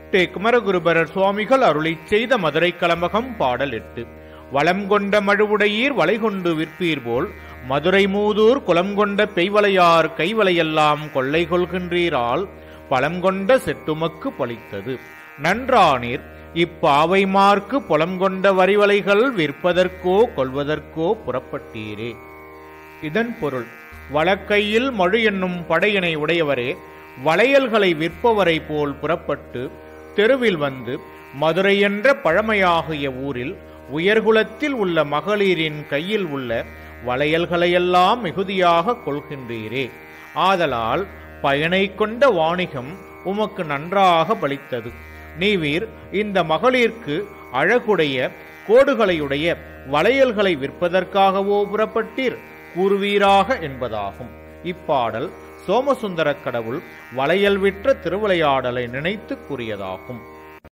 தெ குமரகுருபரர் சுவாமிகள் அருளிச் செய்த மதுரை கலம்பகம் பாடல் 8. வளம் கொண்ட மழுவுடையீர் வளை கொண்டு விற்பீர் போல் மதுரை மூதூர் குலம் கொண்ட பெய்வளையார் கைவளையெல்லாம் கொள்ளை கொள்கின்றீரால் பலம் கொண்ட செட்டுமக்கு பலித்தது. நன்றானீர் இப்பாவைமார்க்கு புலம் கொண்ட வரிவலைகள் விற்பதற்கோ கொள்வதற்கோ புறப்பட்டீரே. இதன் பொருள், வலக்கையில் மழு என்னும் படையினை உடையவரே, வளையல்களை விற்பவரை போல் புறப்பட்டு தெருவில் வந்து மதுரை என்ற பழமையாகிய ஊரில் உயர்குலத்தில் உள்ள மகளிரின் கையில் உள்ள வளையல்களையெல்லாம் மிகுதியாக கொள்கின்றீரே. ஆதலால் பயனை கொண்ட வாணிகம் உமக்கு நன்றாக பலித்தது. நீவீர் இந்த மகளிர்க்கு அழகுடைய கோடுகளையுடைய வளையல்களை விற்பதற்காகவோ புறப்பட்டீர் கூறுவீராக என்பதாகும். இப்பாடல் சோமசுந்தர கடவுள் வளையல் விற்ற திருவிளையாடலை நினைத்து கூறியதாகும்.